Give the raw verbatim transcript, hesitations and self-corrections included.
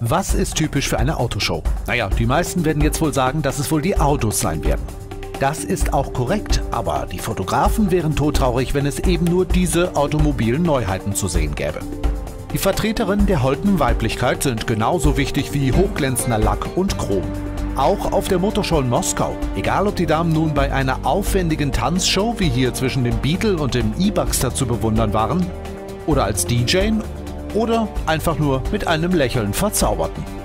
Was ist typisch für eine Autoshow? Naja, die meisten werden jetzt wohl sagen, dass es wohl die Autos sein werden. Das ist auch korrekt, aber die Fotografen wären todtraurig, wenn es eben nur diese automobilen Neuheiten zu sehen gäbe. Die Vertreterinnen der holden Weiblichkeit sind genauso wichtig wie hochglänzender Lack und Chrom. Auch auf der Motorshow in Moskau, egal ob die Damen nun bei einer aufwendigen Tanzshow wie hier zwischen dem Beetle und dem E-Buxter zu bewundern waren, oder als D J oder einfach nur mit einem Lächeln verzauberten.